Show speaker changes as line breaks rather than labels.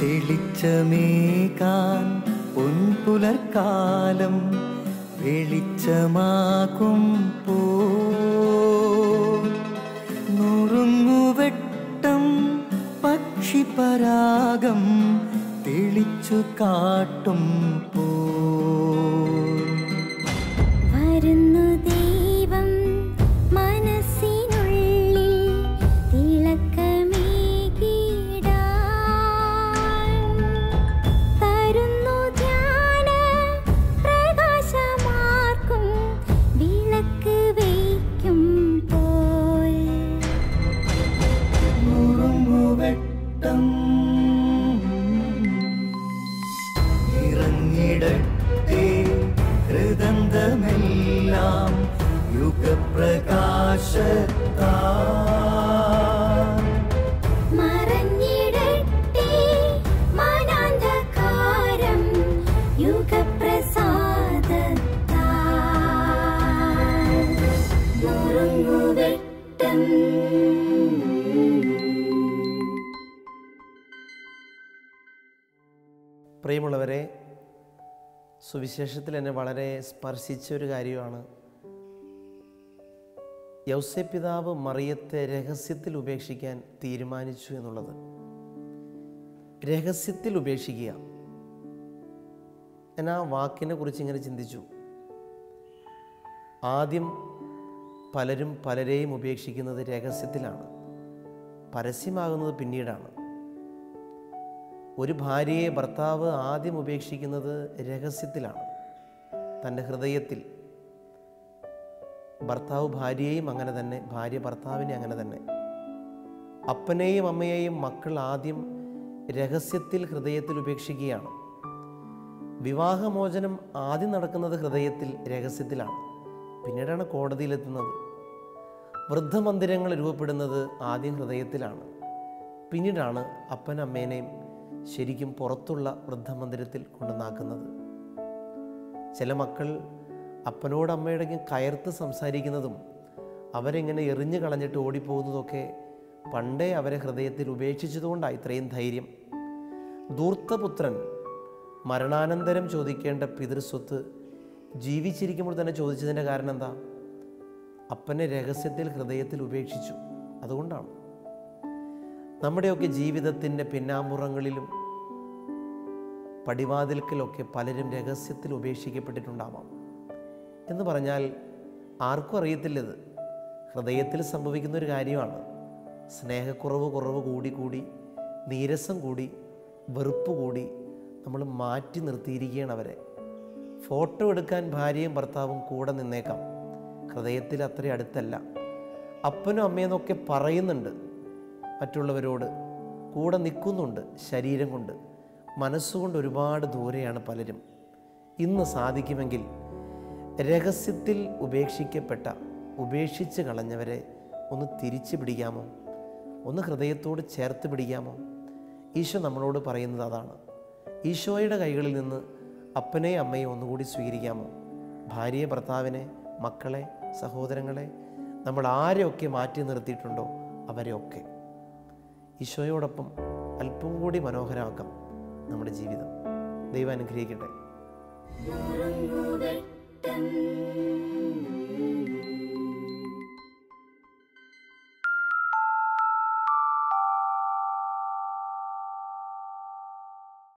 തെളിച്ചമേകാൻ പൊൻപുലർക്കാലം വെളിച്ചമാകുമ്പോ നുറുങ്ങുവെട്ടം പക്ഷിപരാഗം തെളിച്ചു കാട്ടുമ്പോ
വരുന്നു ദൈവം മനസ്സിനുള്ളിൽ തിളക്കമേകിടാൻ തരുന്നു ധ്യാന പ്രകാശമാർക്കും വിളക്ക് വയ്ക്കുമ്പോൾ
നുറുങ്ങുവെട്ടം ഇറങ്ങിടട്ടെ ഹൃദന്തമെല്ലാം യുഗപ്രകാശത്താൽ
മറഞ്ഞിടട്ടെ മനാന്ധകാരം യുഗപ്രസാദത്താൽ നുറുങ്ങുവെട്ടം.
പ്രിയമുള്ളവരെ, സുവിശേഷത്തിൽ എന്നെ വളരെ സ്പർശിച്ച ഒരു കാര്യമാണ് യൗസേപ്പ് പിതാവ് മറിയത്തെ രഹസ്യത്തിൽ ഉപേക്ഷിക്കാൻ തീരുമാനിച്ചു എന്നുള്ളത്. രഹസ്യത്തിൽ ഉപേക്ഷിക്കുക. ഞാൻ ആ വാക്കിനെ കുറിച്ച് ഇങ്ങനെ ചിന്തിച്ചു. ആദ്യം പലരും പലരെയും ഉപേക്ഷിക്കുന്നത് രഹസ്യത്തിലാണ്, പരസ്യമാകുന്നത് പിന്നീടാണ്. ഒരു ഭാര്യയെ ഭർത്താവ് ആദ്യം ഉപേക്ഷിക്കുന്നത് രഹസ്യത്തിലാണ്, തൻ്റെ ഹൃദയത്തിൽ. ഭർത്താവ് ഭാര്യയെയും അങ്ങനെ തന്നെ, ഭാര്യ ഭർത്താവിനെ അങ്ങനെ തന്നെ. അപ്പനെയും അമ്മയെയും മക്കൾ ആദ്യം രഹസ്യത്തിൽ ഹൃദയത്തിൽ ഉപേക്ഷിക്കുകയാണ്. വിവാഹമോചനം ആദ്യം നടക്കുന്നത് ഹൃദയത്തിൽ, രഹസ്യത്തിലാണ്, പിന്നീടാണ് കോടതിയിലെത്തുന്നത്. വൃദ്ധമന്ദിരങ്ങൾ രൂപപ്പെടുന്നത് ആദ്യം ഹൃദയത്തിലാണ്, പിന്നീടാണ് അപ്പനമ്മേനെയും ശരിക്കും പുറത്തുള്ള വൃദ്ധമന്ദിരത്തിൽ കൊണ്ടുവന്നാക്കുന്നത്. ചില മക്കൾ അപ്പനോട് അമ്മയോടൊക്കെ കയർത്ത് സംസാരിക്കുന്നതും അവരെങ്ങനെ എറിഞ്ഞു കളഞ്ഞിട്ട് ഓടിപ്പോകുന്നതൊക്കെ പണ്ടേ അവരെ ഹൃദയത്തിൽ ഉപേക്ഷിച്ചതുകൊണ്ടാണ് ഇത്രയും ധൈര്യം. ധൂർത്തപുത്രൻ മരണാനന്തരം ചോദിക്കേണ്ട പിതൃസ്വത്ത് ജീവിച്ചിരിക്കുമ്പോൾ തന്നെ ചോദിച്ചതിൻ്റെ കാരണം എന്താ? അപ്പനെ രഹസ്യത്തിൽ ഹൃദയത്തിൽ ഉപേക്ഷിച്ചു. അതുകൊണ്ടാണ് നമ്മുടെയൊക്കെ ജീവിതത്തിൻ്റെ പിന്നാമ്പുറങ്ങളിലും പടിവാതിൽക്കലൊക്കെ പലരും രഹസ്യത്തിൽ ഉപേക്ഷിക്കപ്പെട്ടിട്ടുണ്ടാവാം. എന്ന് പറഞ്ഞാൽ ആർക്കും അറിയത്തില്ലത്. ഹൃദയത്തിൽ സംഭവിക്കുന്നൊരു കാര്യമാണ്. സ്നേഹക്കുറവ് കൂടി നീരസം കൂടി വെറുപ്പ് കൂടി നമ്മൾ മാറ്റി നിർത്തിയിരിക്കുകയാണ് അവരെ. ഫോട്ടോ എടുക്കാൻ ഭാര്യയും ഭർത്താവും കൂടെ നിന്നേക്കാം, ഹൃദയത്തിൽ അത്ര അടുത്തല്ല. അപ്പനും അമ്മയെന്നൊക്കെ പറയുന്നുണ്ട്, മറ്റുള്ളവരോട് കൂടെ നിൽക്കുന്നുണ്ട്, ശരീരം കൊണ്ട്, മനസ്സുകൊണ്ട് ഒരുപാട് ദൂരെയാണ് പലരും. ഇന്ന് സാധിക്കുമെങ്കിൽ രഹസ്യത്തിൽ ഉപേക്ഷിച്ച് കളഞ്ഞവരെ ഒന്ന് തിരിച്ചു പിടിക്കാമോ? ഒന്ന് ഹൃദയത്തോട് ചേർത്ത് പിടിക്കാമോ? ഈശോ നമ്മളോട് പറയുന്നത് അതാണ്. ഈശോയുടെ കൈകളിൽ നിന്ന് അപ്പനെയും അമ്മയും ഒന്നുകൂടി സ്വീകരിക്കാമോ? ഭാര്യയെ, ഭർത്താവിനെ, മക്കളെ, സഹോദരങ്ങളെ, നമ്മൾ ആരെയൊക്കെ മാറ്റി നിർത്തിയിട്ടുണ്ടോ അവരെയൊക്കെ ഈശോയോടൊപ്പം അല്പം കൂടി മനോഹരമാക്കാം നമ്മുടെ ജീവിതം. ദൈവം അനുഗ്രഹിക്കട്ടെ.